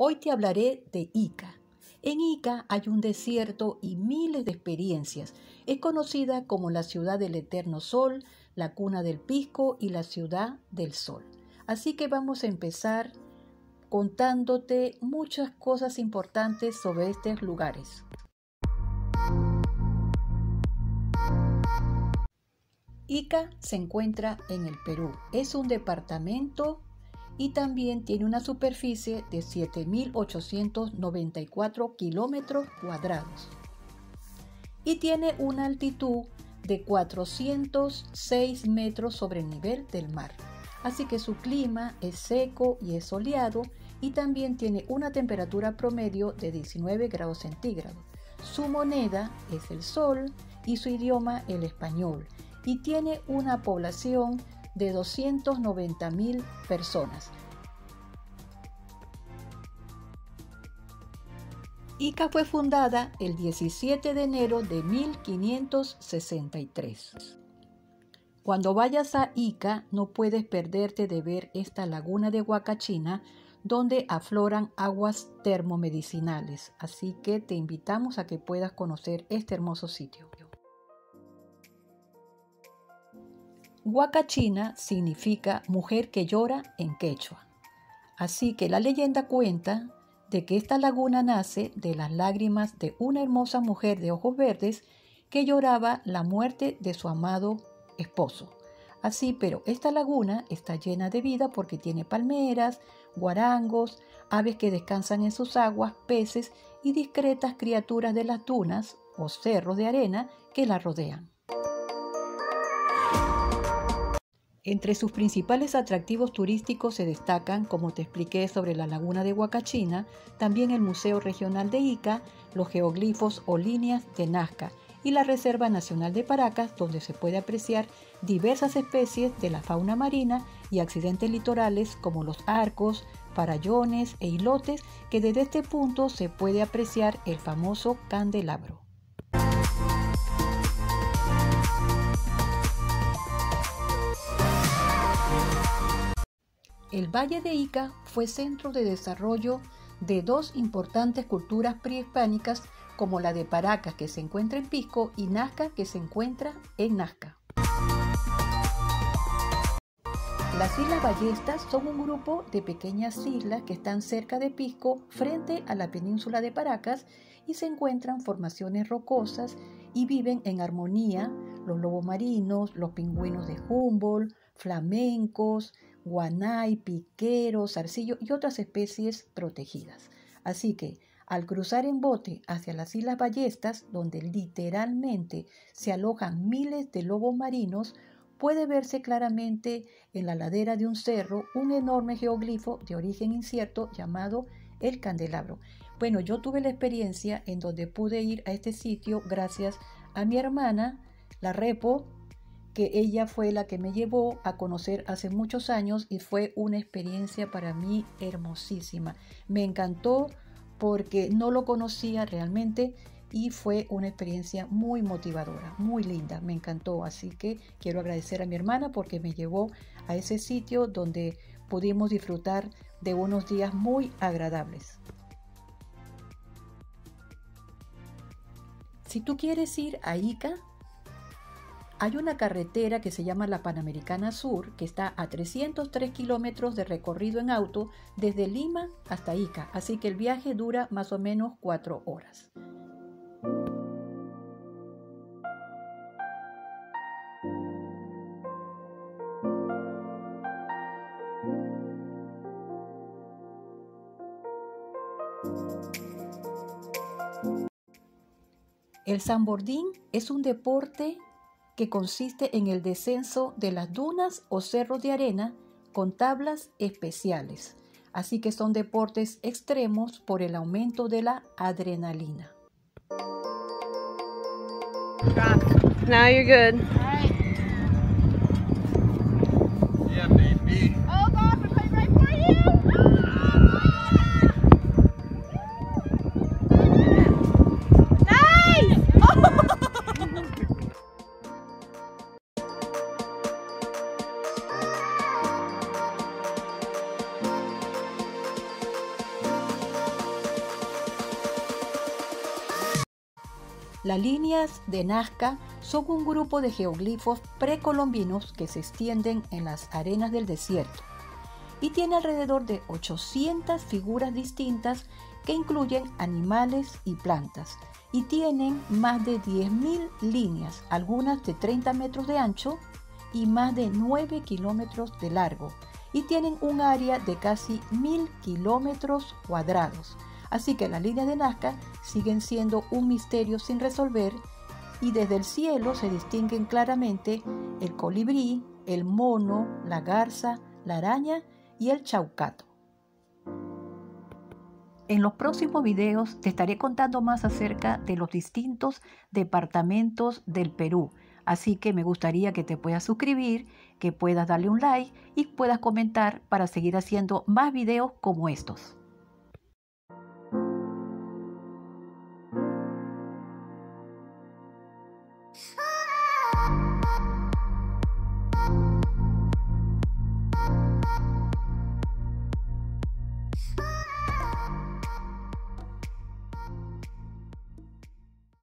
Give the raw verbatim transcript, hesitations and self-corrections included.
Hoy te hablaré de Ica. En Ica hay un desierto y miles de experiencias. Es conocida como la ciudad del eterno sol, la cuna del pisco y la ciudad del sol. Así que vamos a empezar contándote muchas cosas importantes sobre estos lugares. Ica se encuentra en el Perú. Es un departamento y también tiene una superficie de siete mil ochocientos noventa y cuatro kilómetros cuadrados y tiene una altitud de cuatrocientos seis metros sobre el nivel del mar. Así que su clima es seco y es soleado y también tiene una temperatura promedio de diecinueve grados centígrados. Su moneda es el sol y su idioma el español y tiene una población de doscientas noventa mil personas. Ica fue fundada el diecisiete de enero de mil quinientos sesenta y tres. Cuando vayas a Ica no puedes perderte de ver esta laguna de Huacachina donde afloran aguas termomedicinales, así que te invitamos a que puedas conocer este hermoso sitio. Huacachina significa mujer que llora en quechua, así que la leyenda cuenta de que esta laguna nace de las lágrimas de una hermosa mujer de ojos verdes que lloraba la muerte de su amado esposo. Así, pero esta laguna está llena de vida porque tiene palmeras, guarangos, aves que descansan en sus aguas, peces y discretas criaturas de las dunas o cerros de arena que la rodean. Entre sus principales atractivos turísticos se destacan, como te expliqué sobre la laguna de Huacachina, también el Museo Regional de Ica, los geoglifos o líneas de Nazca y la Reserva Nacional de Paracas, donde se puede apreciar diversas especies de la fauna marina y accidentes litorales como los arcos, farallones e islotes, que desde este punto se puede apreciar el famoso candelabro. El Valle de Ica fue centro de desarrollo de dos importantes culturas prehispánicas como la de Paracas, que se encuentra en Pisco, y Nazca, que se encuentra en Nazca. Las Islas Ballestas son un grupo de pequeñas islas que están cerca de Pisco, frente a la península de Paracas, y se encuentran formaciones rocosas y viven en armonía los lobos marinos, los pingüinos de Humboldt, flamencos, guanay, piqueros, zarcillo y otras especies protegidas. Así que al cruzar en bote hacia las Islas Ballestas, donde literalmente se alojan miles de lobos marinos, puede verse claramente en la ladera de un cerro un enorme geoglifo de origen incierto llamado el candelabro. Bueno, yo tuve la experiencia en donde pude ir a este sitio gracias a mi hermana, la Repo, que ella fue la que me llevó a conocer hace muchos años y fue una experiencia para mí hermosísima. Me encantó porque no lo conocía realmente y fue una experiencia muy motivadora, muy linda, me encantó. Así que quiero agradecer a mi hermana porque me llevó a ese sitio donde pudimos disfrutar de unos días muy agradables. Si tú quieres ir a Ica, hay una carretera que se llama la Panamericana Sur, que está a trescientos tres kilómetros de recorrido en auto desde Lima hasta Ica, así que el viaje dura más o menos cuatro horas. El sandboarding es un deporte que consiste en el descenso de las dunas o cerros de arena con tablas especiales. Así que son deportes extremos por el aumento de la adrenalina. Now you're good. All right. Yeah, baby. Oh God, we're playing right for you. Nice! Oh. Las líneas de Nazca son un grupo de geoglifos precolombinos que se extienden en las arenas del desierto y tiene alrededor de ochocientas figuras distintas que incluyen animales y plantas y tienen más de diez mil líneas, algunas de treinta metros de ancho y más de nueve kilómetros de largo, y tienen un área de casi mil kilómetros cuadrados. Así que las líneas de Nazca siguen siendo un misterio sin resolver y desde el cielo se distinguen claramente el colibrí, el mono, la garza, la araña y el chaucato. En los próximos videos te estaré contando más acerca de los distintos departamentos del Perú. Así que me gustaría que te puedas suscribir, que puedas darle un like y puedas comentar para seguir haciendo más videos como estos.